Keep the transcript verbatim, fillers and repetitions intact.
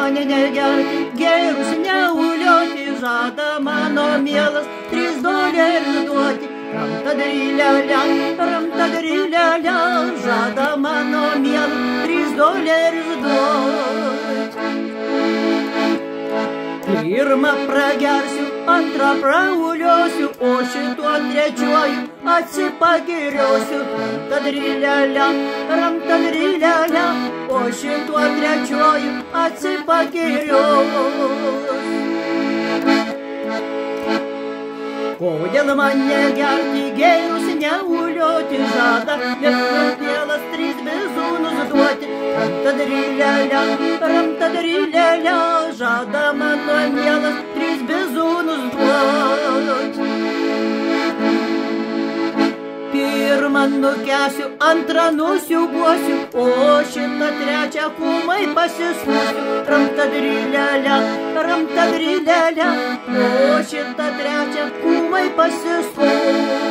mane negerti, gėrus neulioti, žada mano mielas tris dolerius duoti. Ramtadarylialia, ramtadarylialia, žada mano mielas tris dolerius duoti. Pirmą pragersiu, antrą prauliosiu, o šituo trečiuoju atsipagiriosiu. Ramtadarylialia, ramtadarylialia, o šituo trečiuoju atsipagiriosiu. Kodėl man negerti, gėrus neulioti, žada vienas mielas tris bizūnus duoti. Ramtadarylialia, ramtadarylialia, žada mano mielas tris bizūnus duoti. Pirmą nukesiu, antrą nusiubuosiu, o šitą trečią kūmai pasiskusiu. Ramtadarylialia, ramtadarylialia, o šitą trečią kūmai pasiskusiu.